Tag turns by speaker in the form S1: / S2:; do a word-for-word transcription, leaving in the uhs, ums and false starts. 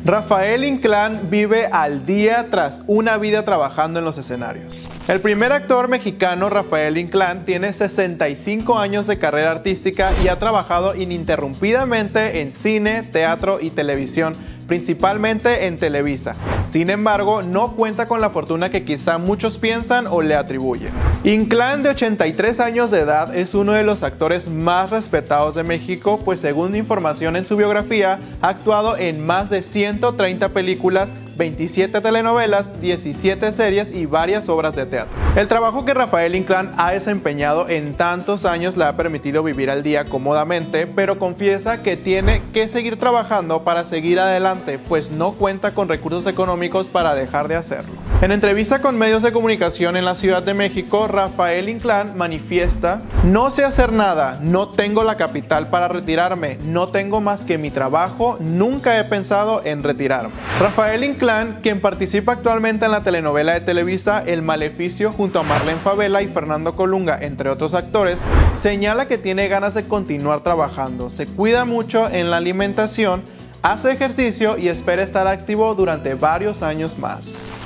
S1: Rafael Inclán vive al día tras una vida trabajando en los escenarios. El primer actor mexicano, Rafael Inclán, tiene sesenta y cinco años de carrera artística y ha trabajado ininterrumpidamente en cine, teatro y televisión, principalmente en Televisa. Sin embargo, no cuenta con la fortuna que quizá muchos piensan o le atribuyen. Inclán, de ochenta y tres años de edad, es uno de los actores más respetados de México, pues según información en su biografía, ha actuado en más de ciento treinta películas, veintisiete telenovelas, diecisiete series y varias obras de teatro. El trabajo que Rafael Inclán ha desempeñado en tantos años le ha permitido vivir al día cómodamente, pero confiesa que tiene que seguir trabajando para seguir adelante, pues no cuenta con recursos económicos para dejar de hacerlo. En entrevista con medios de comunicación en la Ciudad de México, Rafael Inclán manifiesta: "No sé hacer nada, no tengo la capital para retirarme, no tengo más que mi trabajo, nunca he pensado en retirarme". Rafael Inclán, quien participa actualmente en la telenovela de Televisa El Maleficio junto a Marlene Favela y Fernando Colunga, entre otros actores, señala que tiene ganas de continuar trabajando, se cuida mucho en la alimentación, hace ejercicio y espera estar activo durante varios años más.